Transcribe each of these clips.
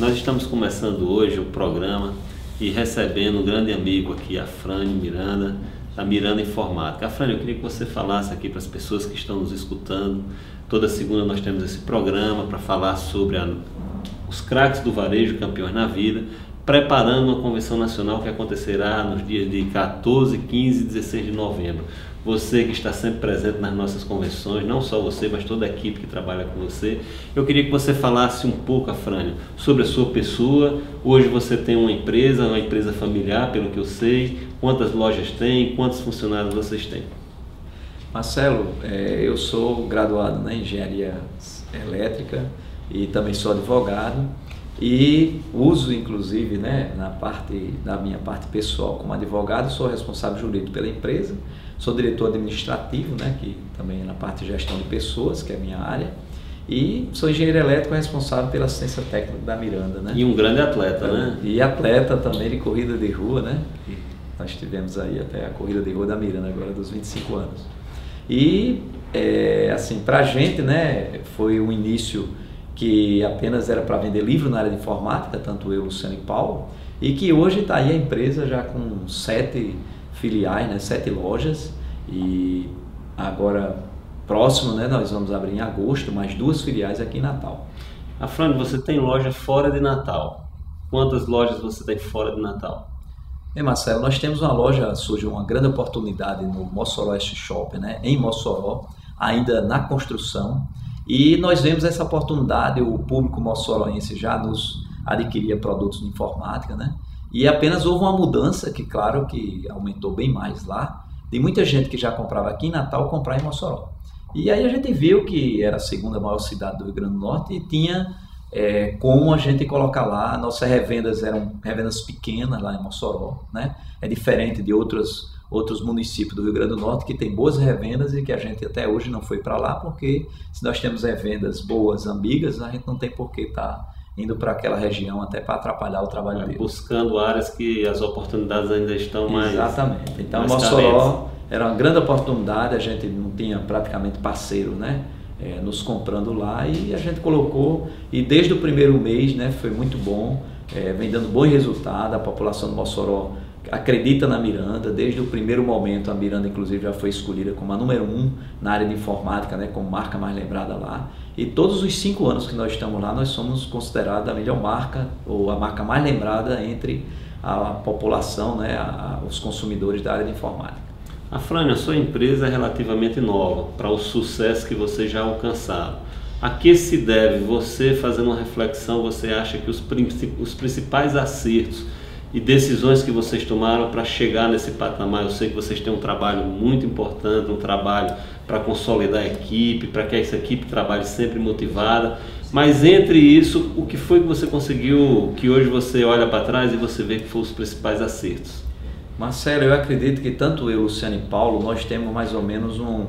Nós estamos começando hoje o programa e recebendo um grande amigo aqui, Afrânio Miranda, da Miranda Informática. Afrânio, eu queria que você falasse aqui para as pessoas que estão nos escutando. Toda segunda nós temos esse programa para falar sobre os craques do varejo, campeões na vida, preparando uma convenção nacional que acontecerá nos dias de 14, 15 e 16 de novembro. Você que está sempre presente nas nossas convenções, não só você, mas toda a equipe que trabalha com você. Eu queria que você falasse um pouco, Afrânio, sobre a sua pessoa. Hoje você tem uma empresa familiar, pelo que eu sei. Quantas lojas tem? Quantos funcionários vocês têm? Marcelo, eu sou graduado na engenharia elétrica e também sou advogado e uso, inclusive, na minha parte pessoal como advogado, sou responsável jurídico pela empresa, sou diretor administrativo, que também é na parte de gestão de pessoas, que é a minha área, e sou engenheiro elétrico responsável pela assistência técnica da Miranda. E um grande atleta, né? E atleta também de corrida de rua, que nós tivemos aí até a corrida de rua da Miranda agora dos 25 anos. E, assim, pra gente, foi um início que apenas era para vender livro na área de informática, tanto eu, Luciano e Paulo, e que hoje está aí a empresa já com 7 filiais, 7 lojas, e agora próximo, nós vamos abrir em agosto mais 2 filiais aqui em Natal. Afrânio, você tem loja fora de Natal. Quantas lojas você tem fora de Natal? Marcelo, nós temos uma loja, surgiu uma grande oportunidade no Mossoró Shopping, em Mossoró, ainda na construção, e nós vemos essa oportunidade, o público mossoroense já nos adquiria produtos de informática, e apenas houve uma mudança que, claro, que aumentou bem mais lá, de muita gente que já comprava aqui em Natal comprar em Mossoró. E aí a gente viu que era a segunda maior cidade do Rio Grande do Norte e tinha como a gente colocar lá. Nossas revendas eram revendas pequenas lá em Mossoró, É diferente de outros municípios do Rio Grande do Norte que tem boas revendas e que a gente até hoje não foi para lá, porque se nós temos revendas boas, amigas, a gente não tem por que estar indo para aquela região até para atrapalhar o trabalho dele. Buscando áreas que as oportunidades ainda estão mais... Exatamente. Então, Mossoró era uma grande oportunidade, a gente não tinha praticamente parceiro, nos comprando lá, e a gente colocou, e desde o primeiro mês, foi muito bom, vem dando bom resultado. A população de Mossoró acredita na Miranda. Desde o primeiro momento a Miranda inclusive já foi escolhida como a número 1 na área de informática, como marca mais lembrada lá, e todos os 5 anos que nós estamos lá nós somos considerados a melhor marca ou a marca mais lembrada entre a população, os consumidores da área de informática. Afrânio, a sua empresa é relativamente nova para o sucesso que vocês já alcançaram. A que se deve? Você fazendo uma reflexão, você acha que os principais acertos e decisões que vocês tomaram para chegar nesse patamar? Eu sei que vocês têm um trabalho muito importante, um trabalho para consolidar a equipe, para que essa equipe trabalhe sempre motivada, mas entre isso, o que foi que você conseguiu, que hoje você olha para trás e você vê que foram os principais acertos? Marcelo, eu acredito que tanto eu, Luciano e Paulo, nós temos mais ou menos um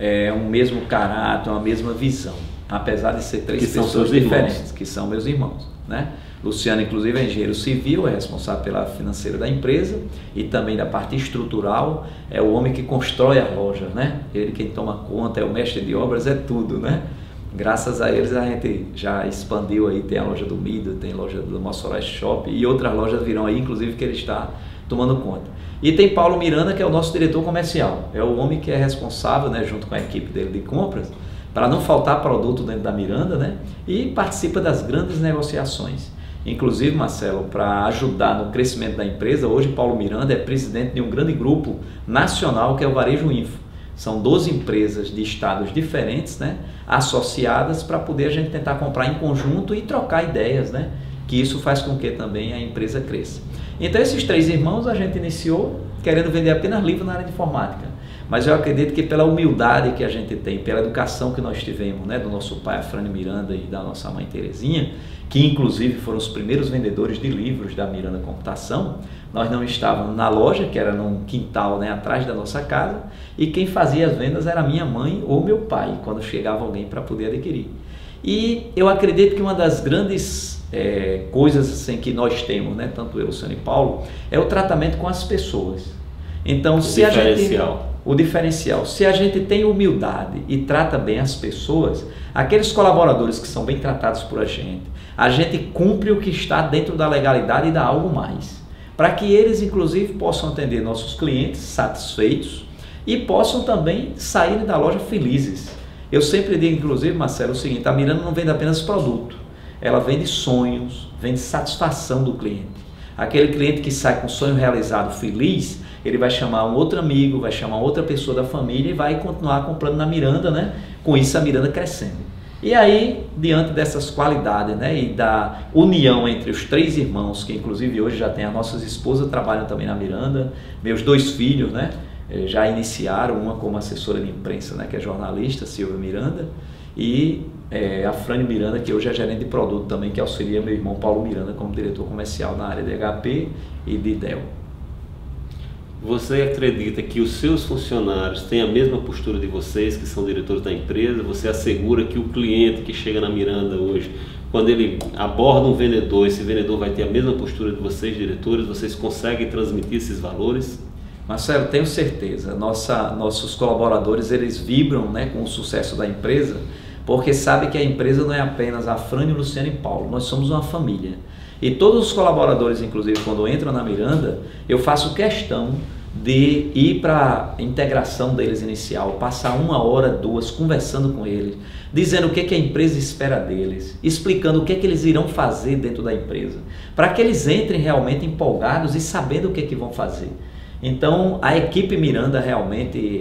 mesmo caráter, uma mesma visão, apesar de ser 3 pessoas diferentes, que são meus irmãos, Luciano, inclusive, é engenheiro civil, é responsável pela financeira da empresa e também da parte estrutural, é o homem que constrói a loja, Ele quem toma conta, é o mestre de obras, é tudo, Graças a eles a gente já expandiu aí, tem a loja do Mido, tem a loja do Mossoró Shopping e outras lojas virão aí, inclusive, que ele está tomando conta. E tem Paulo Miranda, que é o nosso diretor comercial, é o homem que é responsável, junto com a equipe dele de compras, para não faltar produto dentro da Miranda, e participa das grandes negociações. Inclusive, Marcelo, para ajudar no crescimento da empresa, hoje Paulo Miranda é presidente de um grande grupo nacional que é o Varejo Info. São 12 empresas de estados diferentes, associadas para poder a gente tentar comprar em conjunto e trocar ideias, que isso faz com que também a empresa cresça. Então, esses 3 irmãos a gente iniciou querendo vender apenas livro na área de informática, mas eu acredito que pela humildade que a gente tem, pela educação que nós tivemos, do nosso pai Afrânio Miranda e da nossa mãe Terezinha, que inclusive foram os primeiros vendedores de livros da Miranda Computação, nós não estávamos na loja, que era num quintal, atrás da nossa casa, e quem fazia as vendas era minha mãe ou meu pai, quando chegava alguém para poder adquirir. E eu acredito que uma das grandes coisas assim, que nós temos, tanto eu, Luciano e Paulo, é o tratamento com as pessoas. Então, o diferencial, se a gente tem humildade e trata bem as pessoas, aqueles colaboradores que são bem tratados por a gente, a gente cumpre o que está dentro da legalidade e dá algo mais, para que eles inclusive possam atender nossos clientes satisfeitos e possam também sair da loja felizes. Eu sempre digo, inclusive, Marcelo, o seguinte: a Miranda não vende apenas produto, ela vende sonhos, vende satisfação do cliente. Aquele cliente que sai com o sonho realizado feliz, ele vai chamar um outro amigo, vai chamar outra pessoa da família e vai continuar comprando na Miranda, né? Com isso a Miranda crescendo. E aí, diante dessas qualidades, né, e da união entre os 3 irmãos, que inclusive hoje já tem as nossas esposas, trabalham também na Miranda, meus 2 filhos, né, já iniciaram, uma como assessora de imprensa, né, que é jornalista, Silvia Miranda, e a Frane Miranda, que hoje é gerente de produto também, que auxilia meu irmão Paulo Miranda como diretor comercial na área de HP e de Dell. Você acredita que os seus funcionários têm a mesma postura de vocês, que são diretores da empresa? Você assegura que o cliente que chega na Miranda hoje, quando ele aborda um vendedor, esse vendedor vai ter a mesma postura de vocês, diretores? Vocês conseguem transmitir esses valores? Marcelo, tenho certeza. Nossos colaboradores, eles vibram, né, com o sucesso da empresa, porque sabem que a empresa não é apenas a Frane, o Luciano e Paulo, nós somos uma família. E todos os colaboradores, inclusive, quando entram na Miranda, eu faço questão de ir para a integração deles inicial, passar 1 hora, 2, conversando com eles, dizendo o que a empresa espera deles, explicando o que eles irão fazer dentro da empresa, para que eles entrem realmente empolgados e sabendo o que vão fazer. Então, a equipe Miranda realmente,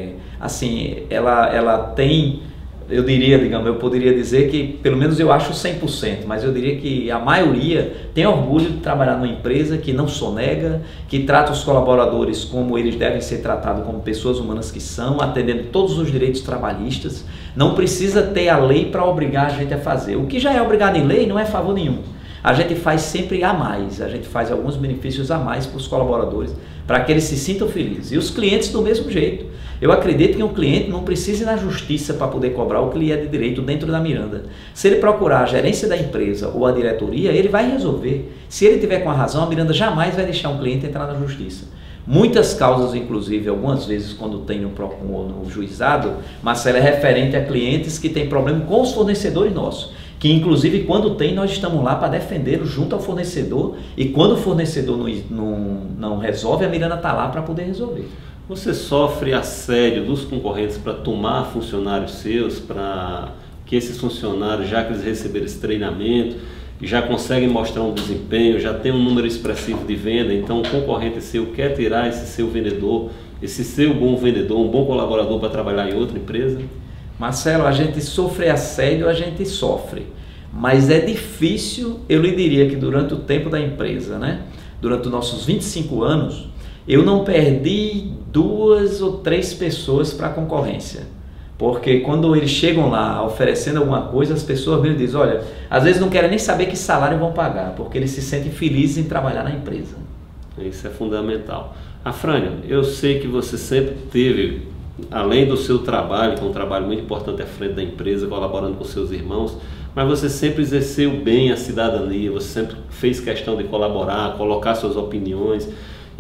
assim, ela tem, eu diria, digamos, eu poderia dizer que, pelo menos eu acho 100%, mas eu diria que a maioria tem orgulho de trabalhar numa empresa que não sonega, que trata os colaboradores como eles devem ser tratados, como pessoas humanas que são, atendendo todos os direitos trabalhistas. Não precisa ter a lei para obrigar a gente a fazer. O que já é obrigado em lei não é favor nenhum. A gente faz sempre a mais, a gente faz alguns benefícios a mais para os colaboradores, para que eles se sintam felizes. E os clientes do mesmo jeito. Eu acredito que um cliente não precisa ir na justiça para poder cobrar o que lhe é de direito dentro da Miranda. Se ele procurar a gerência da empresa ou a diretoria, ele vai resolver. Se ele tiver com a razão, a Miranda jamais vai deixar um cliente entrar na justiça. Muitas causas, inclusive, algumas vezes quando tem no PROCON ou no juizado, Marcelo, é referente a clientes que têm problema com os fornecedores nossos. Que inclusive quando tem, nós estamos lá para defendê-lo junto ao fornecedor, e quando o fornecedor não resolve, a Miranda está lá para poder resolver. Você sofre assédio dos concorrentes para tomar funcionários seus, para que esses funcionários, já que eles receberam esse treinamento, já conseguem mostrar um desempenho, já tem um número expressivo de venda, então o concorrente seu quer tirar esse seu vendedor, esse seu bom vendedor, um bom colaborador para trabalhar em outra empresa? Marcelo, a gente sofre assédio, a gente sofre, mas é difícil, eu lhe diria que durante o tempo da empresa, né? Durante os nossos 25 anos, eu não perdi 2 ou 3 pessoas para a concorrência, porque quando eles chegam lá oferecendo alguma coisa, as pessoas me dizem, olha, às vezes não querem nem saber que salário vão pagar, porque eles se sentem felizes em trabalhar na empresa. Isso é fundamental. Afrânio, eu sei que você sempre teve, além do seu trabalho, que é um trabalho muito importante à frente da empresa, colaborando com seus irmãos, mas você sempre exerceu bem a cidadania, você sempre fez questão de colaborar, colocar suas opiniões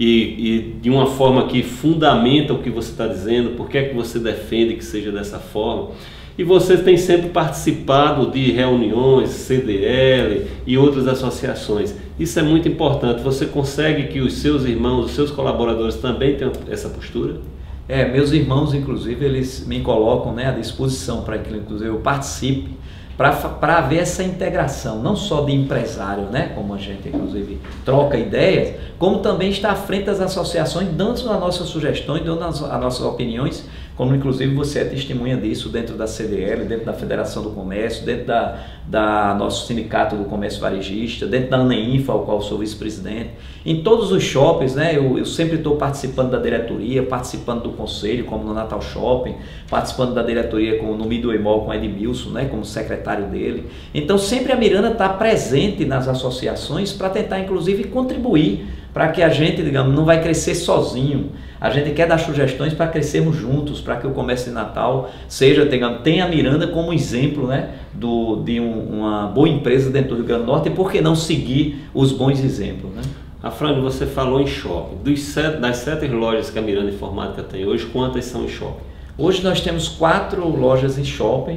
e de uma forma que fundamenta o que você está dizendo, por que é que você defende que seja dessa forma. E você tem sempre participado de reuniões, CDL e outras associações. Isso é muito importante. Você consegue que os seus irmãos, os seus colaboradores também tenham essa postura? Meus irmãos, inclusive, eles me colocam, né, à disposição para que, inclusive, eu participe, para haver essa integração, não só de empresário, né, como a gente, inclusive, troca ideias, como também está à frente das associações, dando as nossas sugestões, dando as nossas opiniões, como inclusive você é testemunha disso dentro da CDL, dentro da Federação do Comércio, dentro da nosso Sindicato do Comércio Varejista, dentro da ANEINFA, ao qual sou vice-presidente. Em todos os shoppings, né, eu sempre estou participando da diretoria, participando do conselho, como no Natal Shopping, participando da diretoria no Midway Mall com Edmilson, né, como secretário dele. Então sempre a Miranda está presente nas associações para tentar inclusive contribuir para que a gente, digamos, não vai crescer sozinho. A gente quer dar sugestões para crescermos juntos, para que o comércio de Natal seja, tenha a Miranda como exemplo, né, de uma boa empresa dentro do Rio Grande do Norte, e por que não seguir os bons exemplos, né? Afrânio, você falou em shopping. Das 7 lojas que a Miranda Informática tem hoje, quantas são em shopping? Hoje nós temos 4 lojas em shopping.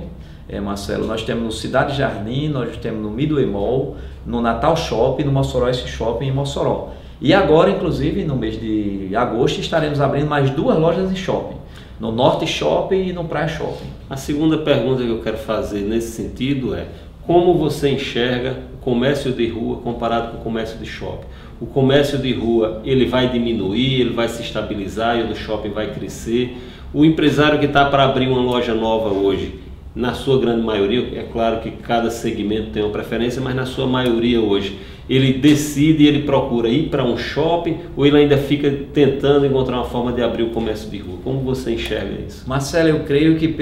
Marcelo, nós temos no Cidade Jardim, nós temos no Midway Mall, no Natal Shopping, no Mossoró S Shopping em Mossoró. E agora, inclusive, no mês de agosto, estaremos abrindo mais 2 lojas em shopping, no Norte Shopping e no Praia Shopping. A segunda pergunta que eu quero fazer nesse sentido é: como você enxerga o comércio de rua comparado com o comércio de shopping? O comércio de rua, ele vai diminuir, ele vai se estabilizar e o do shopping vai crescer? O empresário que está para abrir uma loja nova hoje, na sua grande maioria, é claro que cada segmento tem uma preferência, mas na sua maioria hoje, ele decide, ele procura ir para um shopping ou ele ainda fica tentando encontrar uma forma de abrir o comércio de rua? Como você enxerga isso? Marcelo, eu creio que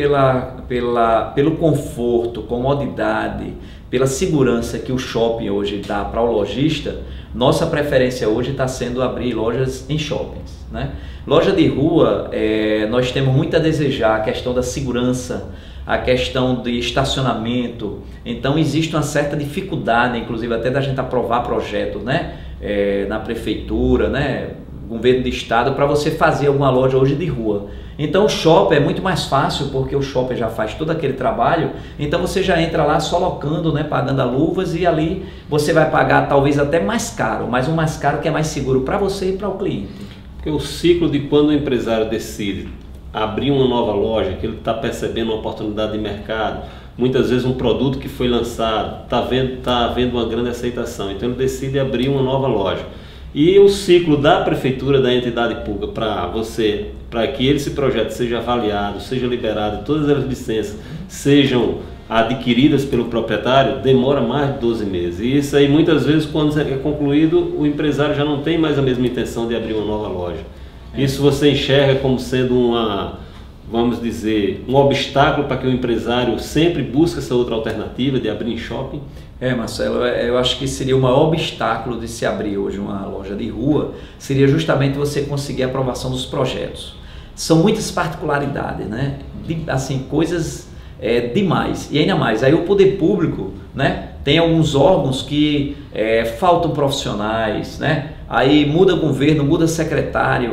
pelo conforto, comodidade, pela segurança que o shopping hoje dá para o lojista, nossa preferência hoje está sendo abrir lojas em shoppings, né? Loja de rua, nós temos muito a desejar, a questão da segurança, a questão de estacionamento. Então existe uma certa dificuldade, inclusive até da gente aprovar projetos, né? Na prefeitura, né? Governo de estado, para você fazer alguma loja hoje de rua. Então o shopping é muito mais fácil, porque o shopping já faz todo aquele trabalho, então você já entra lá só locando, né, pagando as luvas, e ali você vai pagar talvez até mais caro, mas um mais caro que é mais seguro para você e para o cliente. Porque o ciclo de quando o empresário decide abrir uma nova loja, que ele está percebendo uma oportunidade de mercado, muitas vezes um produto que foi lançado, está havendo uma grande aceitação, então ele decide abrir uma nova loja. E o ciclo da prefeitura, da entidade pública, para que esse projeto seja avaliado, seja liberado, todas as licenças sejam adquiridas pelo proprietário, demora mais de 12 meses. E isso aí, muitas vezes, quando é concluído, o empresário já não tem mais a mesma intenção de abrir uma nova loja. Isso você enxerga como sendo vamos dizer, um obstáculo para que o empresário sempre busque essa outra alternativa de abrir em shopping? Marcelo, eu acho que seria o maior obstáculo de se abrir hoje uma loja de rua, seria justamente você conseguir a aprovação dos projetos. São muitas particularidades, né? Assim, coisas demais. E ainda mais, aí o poder público, né? Tem alguns órgãos que faltam profissionais, né? Aí muda governo, muda secretário,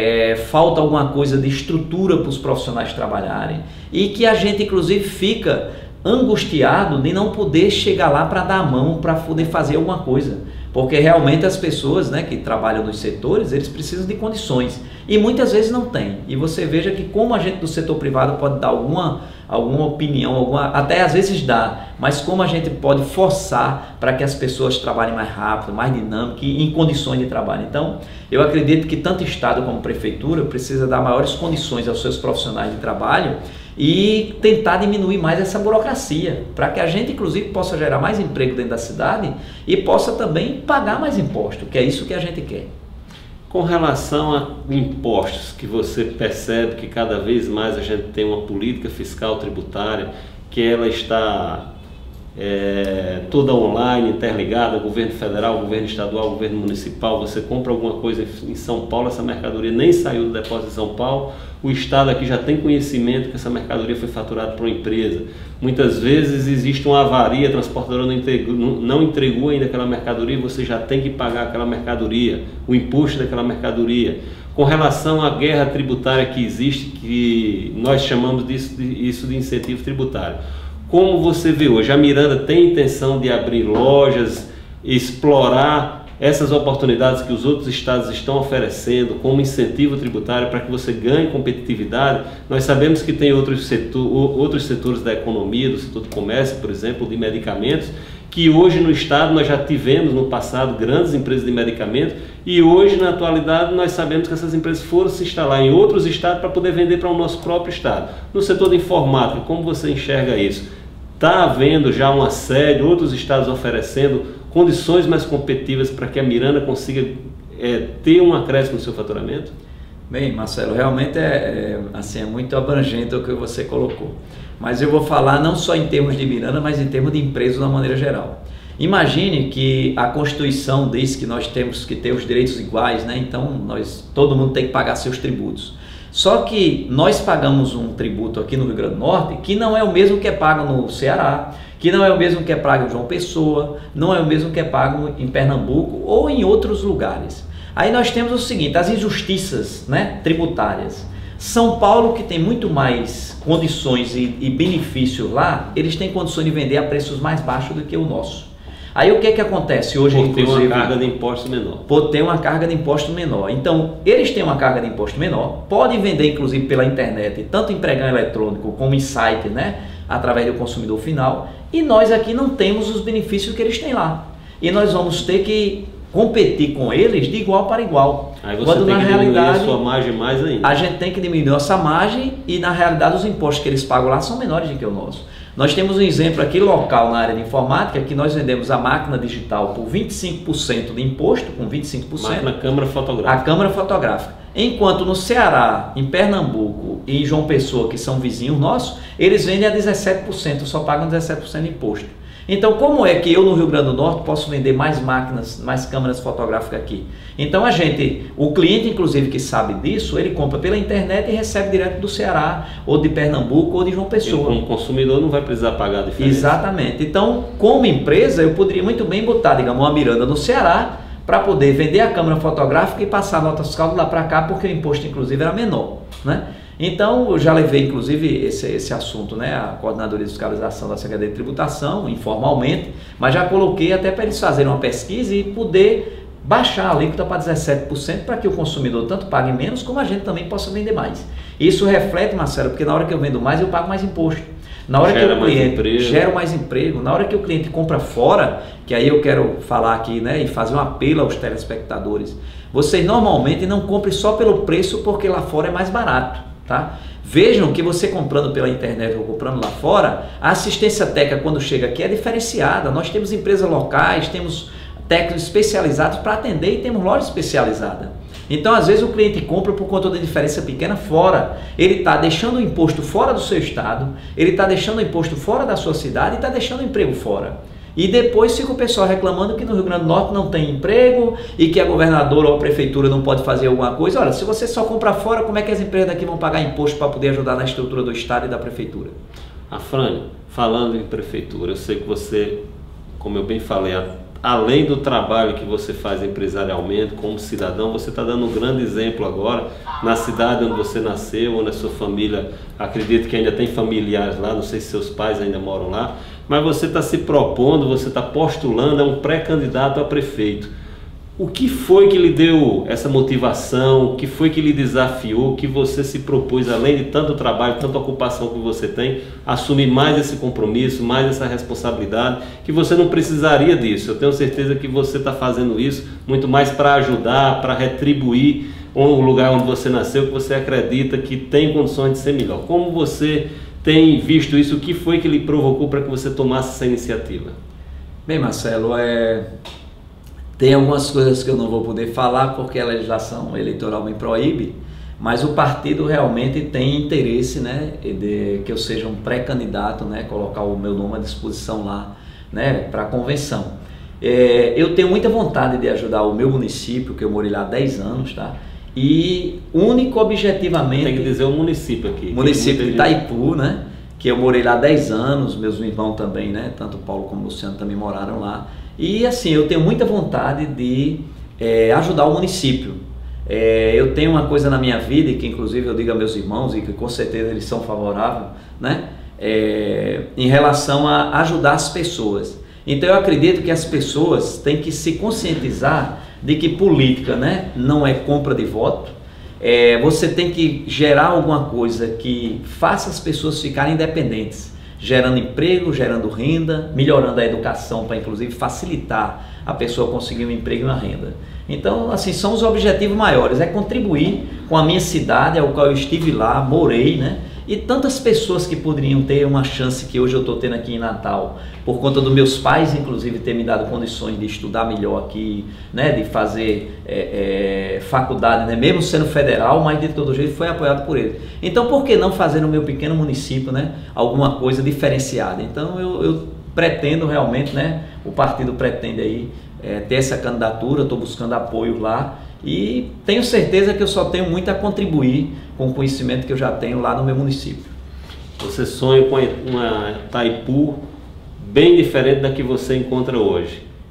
falta alguma coisa de estrutura para os profissionais trabalharem, e que a gente inclusive fica angustiado de não poder chegar lá para dar a mão, para poder fazer alguma coisa, porque realmente as pessoas, né, que trabalham nos setores, eles precisam de condições e muitas vezes não tem. E você veja que como a gente do setor privado pode dar alguma opinião, até às vezes dá, mas como a gente pode forçar para que as pessoas trabalhem mais rápido, mais dinâmico e em condições de trabalho. Então eu acredito que tanto Estado como Prefeitura precisa dar maiores condições aos seus profissionais de trabalho e tentar diminuir mais essa burocracia, para que a gente inclusive possa gerar mais emprego dentro da cidade e possa também pagar mais imposto, que é isso que a gente quer. Com relação a impostos, que você percebe que cada vez mais a gente tem uma política fiscal tributária, que ela está toda online, interligada, governo federal, governo estadual, governo municipal. Você compra alguma coisa em São Paulo, essa mercadoria nem saiu do depósito de São Paulo, o Estado aqui já tem conhecimento que essa mercadoria foi faturada por uma empresa. Muitas vezes existe uma avaria, a transportadora não entregou ainda aquela mercadoria e você já tem que pagar aquela mercadoria, o imposto daquela mercadoria. Com relação à guerra tributária que existe, que nós chamamos isso de incentivo tributário. Como você vê hoje, a Miranda tem intenção de abrir lojas, explorar essas oportunidades que os outros estados estão oferecendo como incentivo tributário para que você ganhe competitividade? Nós sabemos que tem outros setores da economia, do setor do comércio, por exemplo, de medicamentos, que hoje no estado nós já tivemos no passado grandes empresas de medicamentos e hoje na atualidade nós sabemos que essas empresas foram se instalar em outros estados para poder vender para o nosso próprio estado. No setor de informática, como você enxerga isso? Está havendo já um assédio, outros estados oferecendo condições mais competitivas para que a Miranda consiga ter um acréscimo no seu faturamento? Bem, Marcelo, realmente assim, é muito abrangente o que você colocou. Mas eu vou falar não só em termos de Miranda, mas em termos de empresa de uma maneira geral. Imagine que a Constituição diz que nós temos que ter os direitos iguais, né? Então todo mundo tem que pagar seus tributos. Só que nós pagamos um tributo aqui no Rio Grande do Norte que não é o mesmo que é pago no Ceará, que não é o mesmo que é pago em João Pessoa, não é o mesmo que é pago em Pernambuco ou em outros lugares. Aí nós temos o seguinte, as injustiças, né, tributárias. São Paulo, que tem muito mais condições e benefícios lá, eles têm condições de vender a preços mais baixos do que o nosso. Aí o que que acontece hoje? Por ter uma carga de imposto menor. Por ter uma carga de imposto menor. Então, eles têm uma carga de imposto menor, podem vender inclusive pela internet, tanto em pregão eletrônico como em site, né? Através do consumidor final. E nós aqui não temos os benefícios que eles têm lá. E nós vamos ter que competir com eles de igual para igual. Aí você quando tem que diminuir a sua margem mais ainda. A gente tem que diminuir nossa margem e na realidade os impostos que eles pagam lá são menores do que o nosso. Nós temos um exemplo aqui local na área de informática que nós vendemos a máquina digital por 25% de imposto, com 25%. Máquina câmara fotográfica. A câmara fotográfica. Enquanto no Ceará, em Pernambuco e em João Pessoa, que são vizinhos nossos, eles vendem a 17%, só pagam 17% de imposto. Então, como é que eu no Rio Grande do Norte posso vender mais máquinas, mais câmeras fotográficas aqui? Então, o cliente, inclusive, que sabe disso, ele compra pela internet e recebe direto do Ceará, ou de Pernambuco, ou de João Pessoa. E como consumidor não vai precisar pagar a diferença. Exatamente. Então, como empresa, eu poderia muito bem botar, digamos, uma Miranda no Ceará, para poder vender a câmera fotográfica e passar a nota fiscal de lá para cá, porque o imposto, inclusive, era menor, né? Então, eu já levei, inclusive, esse assunto, né, a coordenadoria de fiscalização da Secretaria de Tributação, informalmente, mas já coloquei até para eles fazerem uma pesquisa e poder baixar a alíquota para 17%, para que o consumidor tanto pague menos, como a gente também possa vender mais. Isso reflete, Marcelo, porque na hora que eu vendo mais, eu pago mais imposto. Na hora que o cliente gera mais emprego, na hora que o cliente compra fora, que aí eu quero falar aqui, né, e fazer um apelo aos telespectadores, vocês normalmente não comprem só pelo preço, porque lá fora é mais barato. Tá? Vejam que você comprando pela internet ou comprando lá fora, a assistência técnica quando chega aqui é diferenciada. Nós temos empresas locais, temos técnicos especializados para atender e temos loja especializada. Então, às vezes o cliente compra por conta da diferença pequena fora. Ele está deixando o imposto fora do seu estado, ele está deixando o imposto fora da sua cidade e está deixando o emprego fora. E depois fica o pessoal reclamando que no Rio Grande do Norte não tem emprego e que a governadora ou a prefeitura não pode fazer alguma coisa. Olha, se você só comprar fora, como é que as empresas daqui vão pagar imposto para poder ajudar na estrutura do estado e da prefeitura? Afrânio, falando em prefeitura, eu sei que você, como eu bem falei, além do trabalho que você faz empresarialmente, como cidadão, você está dando um grande exemplo agora na cidade onde você nasceu, onde a sua família, acredito que ainda tem familiares lá, não sei se seus pais ainda moram lá, mas você está se propondo, você está postulando, é um pré-candidato a prefeito. O que foi que lhe deu essa motivação? O que foi que lhe desafiou? Que você se propôs, além de tanto trabalho, tanta ocupação que você tem, assumir mais esse compromisso, mais essa responsabilidade, que você não precisaria disso. Eu tenho certeza que você está fazendo isso muito mais para ajudar, para retribuir o lugar onde você nasceu, que você acredita que tem condições de ser melhor. Como você tem visto isso? O que foi que lhe provocou para que você tomasse essa iniciativa? Bem, Marcelo, tem algumas coisas que eu não vou poder falar porque a legislação eleitoral me proíbe, mas o partido realmente tem interesse, né, de que eu seja um pré-candidato, né, colocar o meu nome à disposição lá, né, para a convenção. Eu tenho muita vontade de ajudar o meu município, que eu morei lá há 10 anos, tá? E único objetivamente... Tem que dizer o município aqui. Município de Itaipu, né? Que eu morei lá há 10 anos, meus irmãos também, né? Tanto o Paulo como o Luciano também moraram lá. E assim, eu tenho muita vontade de ajudar o município. Eu tenho uma coisa na minha vida, e que inclusive eu digo a meus irmãos, e que com certeza eles são favoráveis, né? Em relação a ajudar as pessoas. Então eu acredito que as pessoas têm que se conscientizar de que política, né, não é compra de voto. Você tem que gerar alguma coisa que faça as pessoas ficarem independentes, gerando emprego, gerando renda, melhorando a educação para inclusive facilitar a pessoa conseguir um emprego e uma renda. Então, assim, são os objetivos maiores, contribuir com a minha cidade, ao qual eu estive lá, morei, né? E tantas pessoas que poderiam ter uma chance que hoje eu estou tendo aqui em Natal, por conta dos meus pais, inclusive, ter me dado condições de estudar melhor aqui, né, de fazer faculdade, né, mesmo sendo federal, mas de todo jeito foi apoiado por eles. Então, por que não fazer no meu pequeno município, né, alguma coisa diferenciada? Então, eu pretendo realmente, né, o partido pretende aí ter essa candidatura, estou buscando apoio lá. E tenho certeza que eu só tenho muito a contribuir com o conhecimento que eu já tenho lá no meu município. Você sonha com uma Itaipu bem diferente da que você encontra hoje.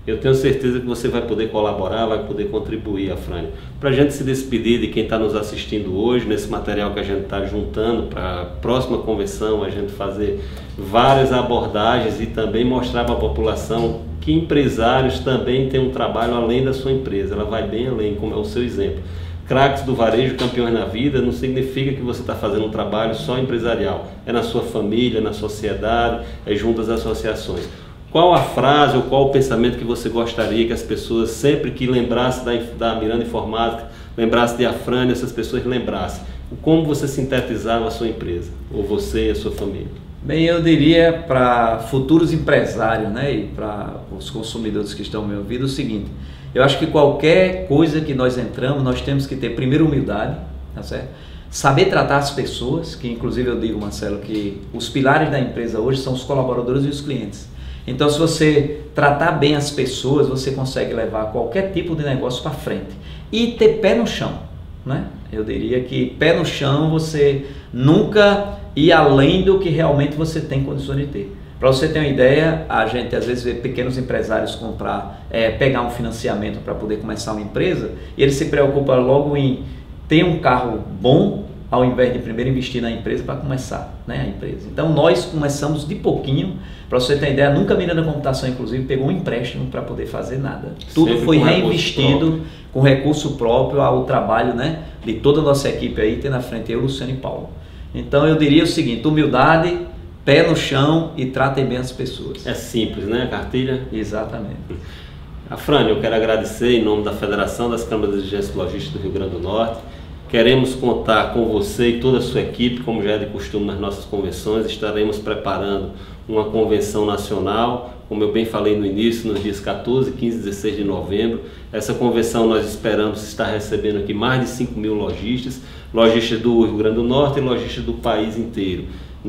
Eu tenho certeza que você vai poder colaborar, vai poder contribuir, Afrânio. Para a gente se despedir de quem está nos assistindo hoje, nesse material que a gente está juntando para a próxima convenção, a gente fazer várias abordagens e também mostrar para a população que empresários também têm um trabalho além da sua empresa, ela vai bem além, como é o seu exemplo. Craques do varejo, campeões na vida, não significa que você está fazendo um trabalho só empresarial, é na sua família, na sociedade, é junto às associações. Qual a frase ou qual o pensamento que você gostaria que as pessoas, sempre que lembrassem da Miranda Informática, lembrassem de Afrânio, essas pessoas lembrassem? Como você sintetizava a sua empresa, ou você e a sua família? Bem, eu diria para futuros empresários, né, e para os consumidores que estão me ouvindo o seguinte: eu acho que qualquer coisa que nós entramos, nós temos que ter primeiro humildade, tá certo? Saber tratar as pessoas, que inclusive eu digo, Marcelo, que os pilares da empresa hoje são os colaboradores e os clientes. Então, se você tratar bem as pessoas, você consegue levar qualquer tipo de negócio para frente. E ter pé no chão, né? Eu diria que pé no chão, você nunca ir além do que realmente você tem condições de ter. Para você ter uma ideia, a gente às vezes vê pequenos empresários pegar um financiamento para poder começar uma empresa, e ele se preocupa logo em ter um carro bom, ao invés de primeiro investir na empresa para começar, né, a empresa. Então nós começamos de pouquinho. Para você ter uma ideia, nunca Miranda Computação, inclusive, pegou um empréstimo para poder fazer nada. Tudo Sempre foi reinvestido com recurso próprio ao trabalho, né, de toda a nossa equipe aí, tem na frente eu, Luciano e Paulo. Então eu diria o seguinte: humildade, pé no chão e tratem bem as pessoas. É simples, né, a cartilha? Exatamente. Afrânio, eu quero agradecer em nome da Federação das Câmaras de Dirigentes Logísticos do Rio Grande do Norte. Queremos contar com você e toda a sua equipe, como já é de costume nas nossas convenções. Estaremos preparando uma convenção nacional, como eu bem falei no início, nos dias 14, 15 e 16 de novembro. Essa convenção nós esperamos estar recebendo aqui mais de 5 mil lojistas do Rio Grande do Norte e lojistas do país inteiro.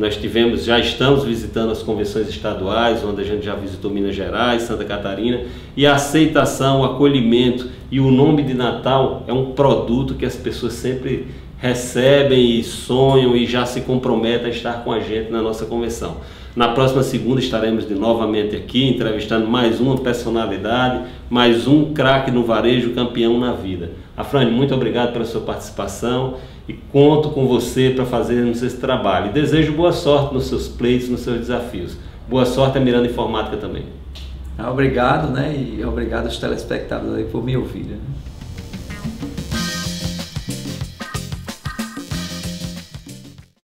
Já estamos visitando as convenções estaduais, onde a gente já visitou Minas Gerais, Santa Catarina, e a aceitação, o acolhimento e o nome de Natal é um produto que as pessoas sempre recebem e sonham e já se comprometem a estar com a gente na nossa convenção. Na próxima segunda estaremos novamente aqui entrevistando mais uma personalidade, mais um craque no varejo, campeão na vida. Afrânio, muito obrigado pela sua participação e conto com você para fazermos esse trabalho. E desejo boa sorte nos seus pleitos, nos seus desafios. Boa sorte a Miranda Informática também. Obrigado, né? E obrigado aos telespectadores aí por me ouvir, né?